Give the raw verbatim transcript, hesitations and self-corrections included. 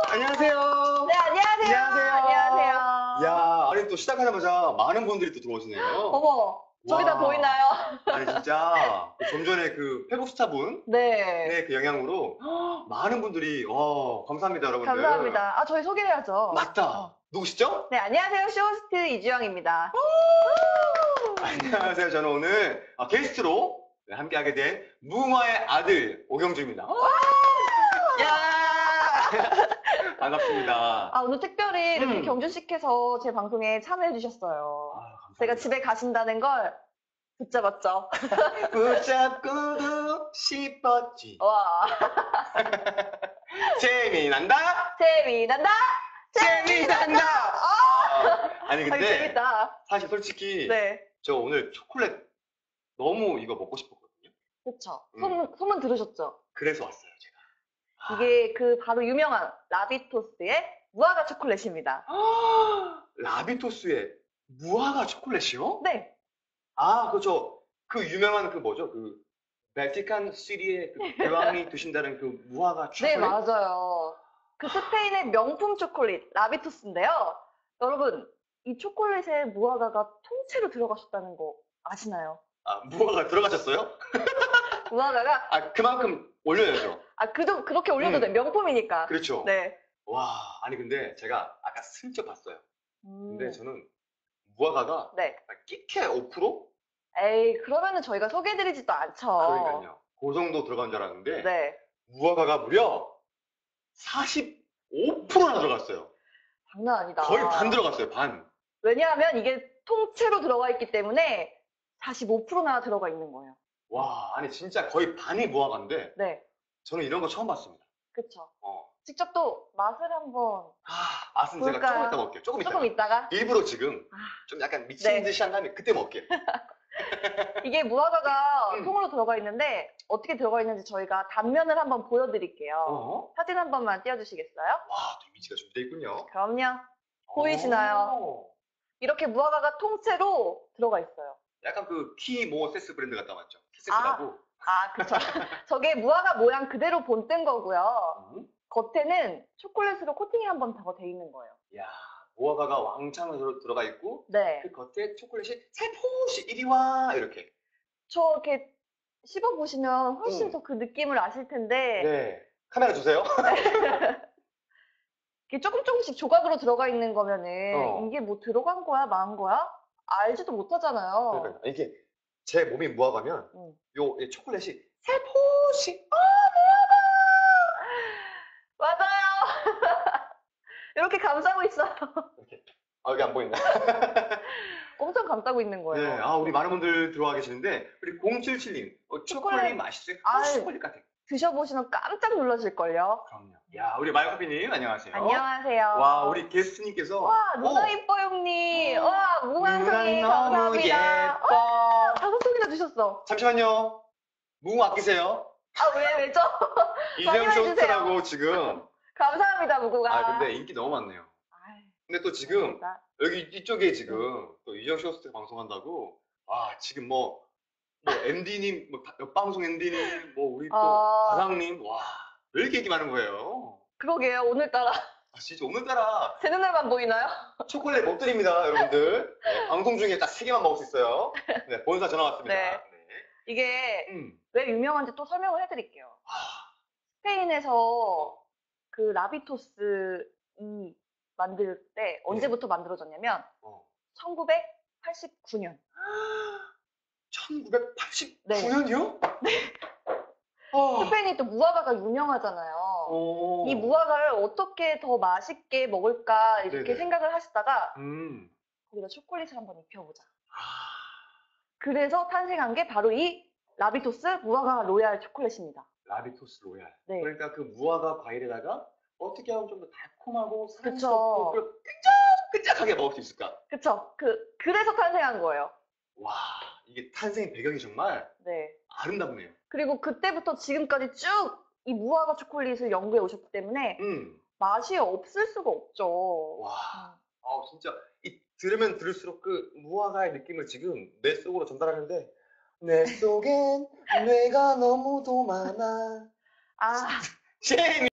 안녕하세요. 네, 안녕하세요. 안녕하세요. 안녕하세요. 야, 아니 또 시작하자마자 많은 분들이 또 들어오시네요. 어머, 저기 다 와. 보이나요? 아니 진짜 좀 전에 그 페북스타 분의 네. 그 영향으로 많은 분들이 와 감사합니다 여러분들. 감사합니다. 아, 저희 소개해야죠. 맞다. 어. 누구시죠? 네, 안녕하세요. 쇼호스트 이주영입니다. 안녕하세요. 저는 오늘 어, 게스트로 함께하게 된 무궁화의 아들 오경주입니다. 야! 반갑습니다. 아, 오늘 특별히 이렇게 음. 경주시께서 제 방송에 참여해 주셨어요. 아, 감사합니다. 제가 집에 가신다는 걸 붙잡았죠. 붙잡고도 싶었지. 와. 재미난다. 재미난다. 재미난다. 아, 아니 아니, 근데 재밌다. 사실 솔직히 네. 저 오늘 초콜릿 너무 이거 먹고 싶었거든요. 그쵸. 음. 소문, 소문 들으셨죠? 그래서 왔어요 제가. 아. 이게 그 바로 유명한 라비토스의 무화과 초콜릿입니다. 라비토스의 무화과 초콜릿이요? 네. 아, 그죠. 그 유명한 그 뭐죠? 그 베티칸 시리의 그 교황이 드신다는 그 무화과 초콜릿? 네, 맞아요. 그 스페인의 명품 초콜릿, 라비토스인데요. 여러분, 이 초콜릿에 무화과가 통째로 들어가셨다는 거 아시나요? 아, 무화과 들어가셨어요? 무화과가, 아, 그만큼 올려야죠. 아, 그, 그렇게 올려도 음. 돼. 명품이니까. 그렇죠. 네. 와, 아니 근데 제가 아까 슬쩍 봤어요. 음, 근데 저는 무화과가 네. 끼케 오 퍼센트? 에이, 그러면은 저희가 소개해드리지도 않죠. 그러니까요. 그 정도 들어간 줄 알았는데 네. 무화과가 무려 사십오 퍼센트나 들어갔어요. 장난 아니다. 거의 반 들어갔어요, 반. 왜냐하면 이게 통째로 들어가 있기 때문에 사십오 퍼센트나 들어가 있는 거예요. 와, 아니 진짜 거의 반이 무화과인데 네. 저는 이런 거 처음 봤습니다. 그쵸. 어. 직접 또 맛을 한번 아, 맛은 제가 볼까요? 조금 이따 먹을게요. 조금 이따. 조금 있다가 일부러 지금 아. 좀 약간 미친 네. 듯이 한 다음에 그때 먹을게요. 이게 무화과가 음. 통으로 들어가 있는데 어떻게 들어가 있는지 저희가 단면을 한번 보여드릴게요. 어? 사진 한 번만 띄워주시겠어요? 와, 또 이미지가 준비되어 있군요. 그럼요. 보이시나요? 오. 이렇게 무화과가 통째로 들어가 있어요. 약간 그 키모세스 브랜드 갔다 왔죠. 키세스라고. 아, 그쵸. 저게 무화과 모양 그대로 본뜬 거고요. 음? 겉에는 초콜릿으로 코팅이 한 번 더 돼 있는 거예요. 야, 무화과가 왕창으로 들어가 있고 네. 그 겉에 초콜릿이 살포시 이리 와 이렇게. 저 이렇게 씹어보시면 훨씬 음. 더 그 느낌을 아실 텐데 네. 카메라 주세요. 이게 조금 조금씩 조각으로 들어가 있는 거면은 어. 이게 뭐 들어간 거야, 망한 거야? 알지도 못하잖아요. 그러니까요. 이게 제 몸이 무화과면 음. 요 이 초콜릿이 살포시 맞아요. 이렇게 감싸고 있어요. 이렇게. 아, 여기 안 보인다. 엄청 감싸고 있는 거예요. 네, 아, 우리 많은 분들 들어와 계시는데, 우리 공칠칠 님, 어, 초콜릿 초콜릿. 맛있어요? 아, 초콜릿 같아. 드셔보시면 깜짝 놀라실걸요. 그럼요. 야, 우리 마이커피님, 안녕하세요. 안녕하세요. 와, 우리 게스트님께서. 와, 누나 어, 이뻐 형님. 와, 무한송이 누나 너무 감사합니다. 예뻐. 와, 다섯 송이나 주셨어. 잠시만요. 무궁 아끼세요. 아, 왜, 왜죠? 이재영 많이 해주세요. 쇼스트라고 지금. 감사합니다, 무궁화. 아, 근데 인기 너무 많네요. 아이, 근데 또 지금, 감사합니다. 여기 이쪽에 지금, 또 이재영 쇼스트 방송한다고, 아, 지금 뭐, 뭐, 엠디님, 뭐, 옆방송 엠디님, 뭐, 우리 또, 아. 과장님, 와, 왜 이렇게 얘기 많은 거예요? 그러게요, 오늘따라 아, 진짜 오늘따라 제 눈에만 보이나요? 초콜릿 못 드립니다, 여러분들. 네, 방송 중에 딱 세 개만 먹을 수 있어요. 네, 본사 전화 왔습니다. 네. 네. 이게 음. 왜 유명한지 또 설명을 해드릴게요. 스페인에서 그 라비토스 이 만들 때 언제부터 만들어졌냐면 어. 천구백팔십구 년. 천구백팔십구 년이요? 네. 어. 스페인이 또 무화과가 유명하잖아요. 오. 이 무화과를 어떻게 더 맛있게 먹을까 이렇게 네네. 생각을 하시다가 음. 거기다 초콜릿을 한번 입혀보자. 그래서 탄생한 게 바로 이 라비토스 무화과 로얄 초콜릿입니다. 라비토스 로얄. 네. 그러니까 그 무화과 과일에다가 어떻게 하면 좀 더 달콤하고 그쵸. 사랑스럽고 그리고 끈적끈적하게 먹을 수 있을까? 그쵸. 그, 그래서 탄생한 거예요. 와, 이게 탄생 배경이 정말 네. 아름답네요. 그리고 그때부터 지금까지 쭉 이 무화과 초콜릿을 연구해 오셨기 때문에 음. 맛이 없을 수가 없죠. 와, 음. 아 진짜 이 들으면 들을수록 그 무화과의 느낌을 지금 내 속으로 전달하는데 내 속엔 뇌가 너무도 많아. 아. 쉐이미